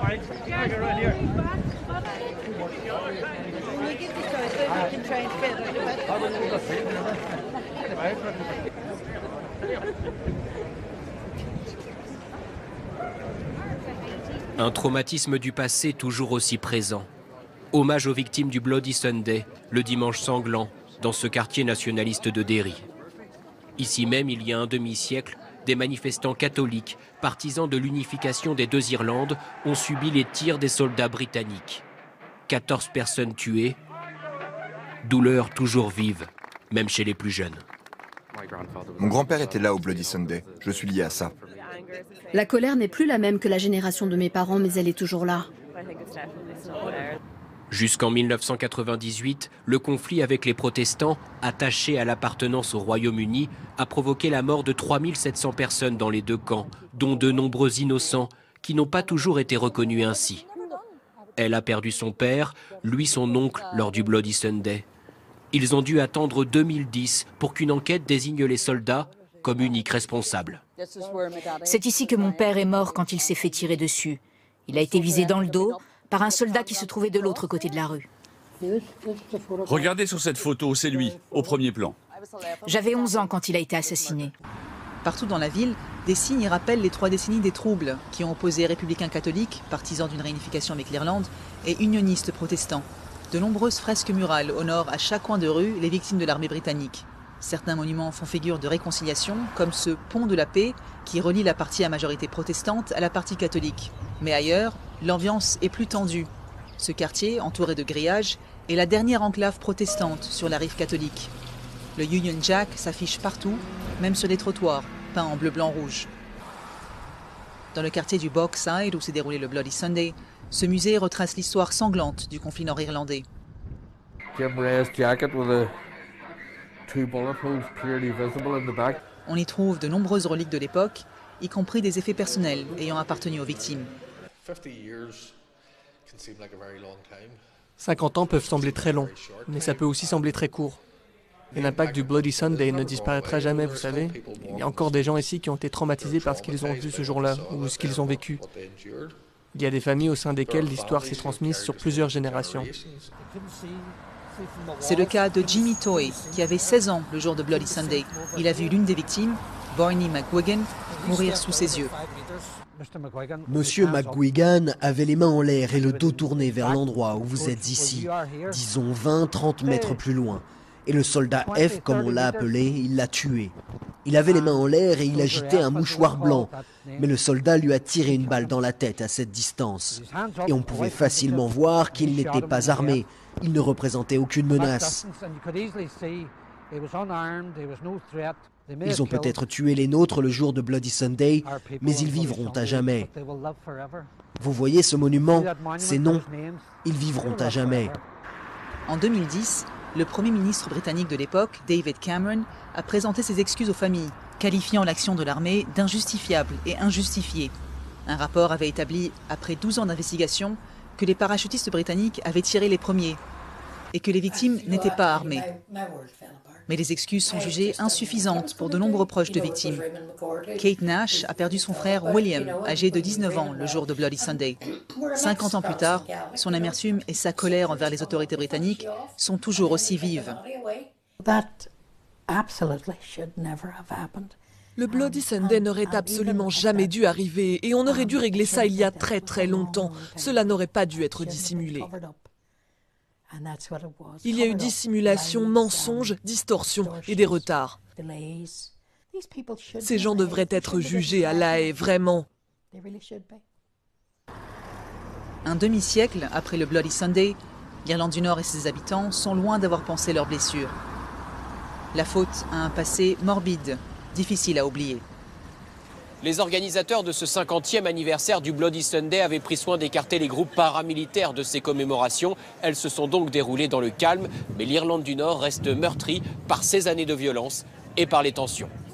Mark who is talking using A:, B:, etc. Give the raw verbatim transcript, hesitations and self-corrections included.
A: Un traumatisme du passé toujours aussi présent. Hommage aux victimes du Bloody Sunday, le dimanche sanglant, dans ce quartier nationaliste de Derry. Ici même, il y a un demi-siècle, des manifestants catholiques, partisans de l'unification des deux Irlandes, ont subi les tirs des soldats britanniques. quatorze personnes tuées, douleur toujours vive, même chez les plus jeunes.
B: Mon grand-père était là au Bloody Sunday, je suis lié à ça.
C: La colère n'est plus la même que la génération de mes parents, mais elle est toujours là.
A: Jusqu'en mille neuf cent quatre-vingt-dix-huit, le conflit avec les protestants, attachés à l'appartenance au Royaume-Uni, a provoqué la mort de trois mille sept cents personnes dans les deux camps, dont de nombreux innocents qui n'ont pas toujours été reconnus ainsi. Elle a perdu son père, lui son oncle lors du Bloody Sunday. Ils ont dû attendre deux mille dix pour qu'une enquête désigne les soldats comme uniques responsables.
D: C'est ici que mon père est mort quand il s'est fait tirer dessus. Il a été visé dans le dos par un soldat qui se trouvait de l'autre côté de la rue.
E: Regardez sur cette photo, c'est lui, au premier plan.
D: J'avais onze ans quand il a été assassiné.
F: Partout dans la ville, des signes rappellent les trois décennies des troubles qui ont opposé républicains catholiques, partisans d'une réunification avec l'Irlande, et unionistes protestants. De nombreuses fresques murales honorent à chaque coin de rue les victimes de l'armée britannique. Certains monuments font figure de réconciliation, comme ce pont de la paix qui relie la partie à majorité protestante à la partie catholique. Mais ailleurs, l'ambiance est plus tendue. Ce quartier, entouré de grillages, est la dernière enclave protestante sur la rive catholique. Le Union Jack s'affiche partout, même sur les trottoirs, peints en bleu, blanc, rouge. Dans le quartier du Bogside, où s'est déroulé le Bloody Sunday, ce musée retrace l'histoire sanglante du conflit nord-irlandais. On y trouve de nombreuses reliques de l'époque, y compris des effets personnels ayant appartenu aux victimes.
G: cinquante ans peuvent sembler très longs, mais ça peut aussi sembler très court. Et l'impact du Bloody Sunday ne disparaîtra jamais, vous savez. Il y a encore des gens ici qui ont été traumatisés par ce qu'ils ont vu ce jour-là, ou ce qu'ils ont vécu. Il y a des familles au sein desquelles l'histoire s'est transmise sur plusieurs générations.
F: C'est le cas de Jimmy Toy, qui avait seize ans le jour de Bloody Sunday. Il a vu l'une des victimes, Barney McGuigan, mourir sous ses yeux.
H: Monsieur McGuigan avait les mains en l'air et le dos tourné vers l'endroit où vous êtes ici, disons vingt à trente mètres plus loin. Et le soldat F, comme on l'a appelé, il l'a tué. Il avait les mains en l'air et il agitait un mouchoir blanc. Mais le soldat lui a tiré une balle dans la tête à cette distance. Et on pouvait facilement voir qu'il n'était pas armé. Il ne représentait aucune menace. Ils ont peut-être tué les nôtres le jour de Bloody Sunday, mais ils vivront à jamais. Vous voyez ce monument, ces noms, ils vivront à jamais.
F: En deux mille dix, le Premier ministre britannique de l'époque, David Cameron, a présenté ses excuses aux familles, qualifiant l'action de l'armée d'injustifiable et injustifiée. Un rapport avait établi, après douze ans d'investigation, que les parachutistes britanniques avaient tiré les premiers et que les victimes n'étaient pas armées. Mais les excuses sont jugées insuffisantes pour de nombreux proches de victimes. Kate Nash a perdu son frère William, âgé de dix-neuf ans, le jour de Bloody Sunday. cinquante ans plus tard, son amertume et sa colère envers les autorités britanniques sont toujours aussi vives.
I: Le Bloody Sunday n'aurait absolument jamais dû arriver et on aurait dû régler ça il y a très très longtemps. Cela n'aurait pas dû être dissimulé. Il y a eu dissimulation, mensonge, distorsion et des retards. Ces gens devraient être jugés à La Haye, vraiment.
F: Un demi-siècle après le Bloody Sunday, l'Irlande du Nord et ses habitants sont loin d'avoir pensé leurs blessures. La faute a un passé morbide, difficile à oublier.
A: Les organisateurs de ce cinquantième anniversaire du Bloody Sunday avaient pris soin d'écarter les groupes paramilitaires de ces commémorations. Elles se sont donc déroulées dans le calme, mais l'Irlande du Nord reste meurtrie par ces années de violence et par les tensions.